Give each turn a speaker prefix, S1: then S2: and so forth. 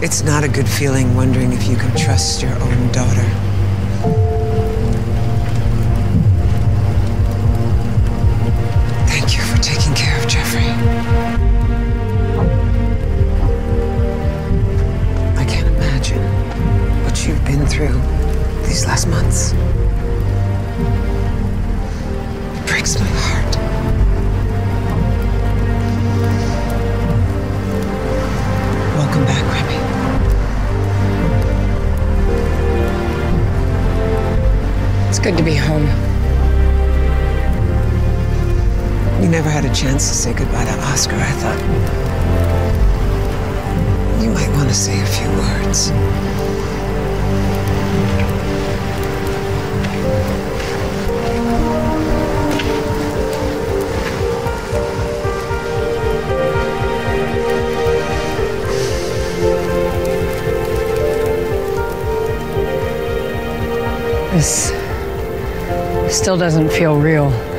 S1: It's not a good feeling wondering if you can trust your own daughter. Thank you for taking care of Jeffrey. I can't imagine what you've been through these last months. It breaks my heart. Welcome back, Remy.
S2: It's good to be home.
S1: You never had a chance to say goodbye to Oscar. I thought you might want to say a few words.
S2: This still doesn't feel real.